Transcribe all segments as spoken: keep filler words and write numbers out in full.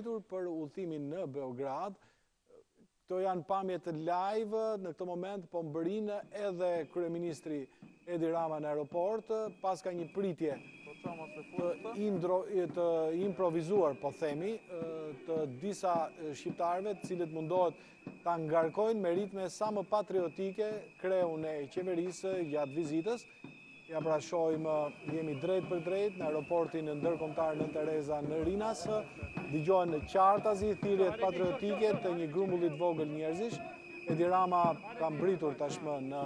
pritur për udhëtimin në Beograd. Këto janë pamjet live në këtë moment, po mbërinë edhe Kryeministri Edi Rama në aeroport, pas ka një pritje të, indro, të improvizuar, po themi, të disa shqiptarëve, të cilët mundohet ta ngarkojnë me ritme sa më patriotike kreun e qeverisë gjatë vizitës. Ja pra shohim, jemi drejt për drejt në aeroportin ndërkombëtar Nënë Tereza në Rinas. Dëgjohen qartazi, thirrjet patriotike të një grumbulli të vogël njerëzish. Edi Rama ka mbritur tashmë në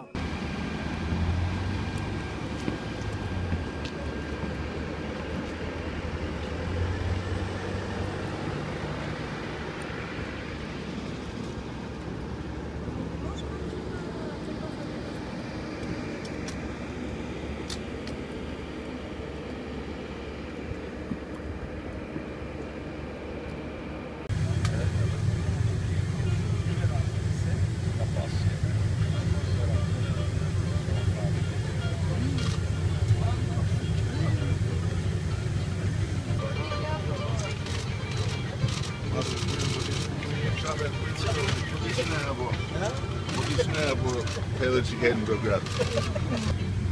Po që ke në Beograd.